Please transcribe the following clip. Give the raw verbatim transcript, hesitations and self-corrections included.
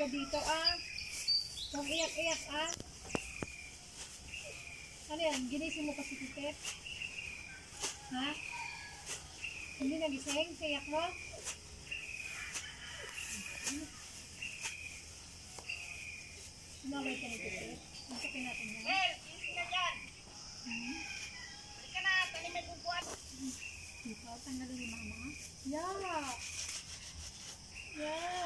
ka dito ah. Huwag iyak-iyak ah. Ano yan? Ginising mo pa si Kikit? Ha? Hindi nagising? Siyak mo? Sumabay ka ni Kikit? Masakit natin yan. Hel! Gising na dyan! Hmm? Halika na! Tani may bubuan! Ikaw, tanggalin ni mama. Yeah! Yeah!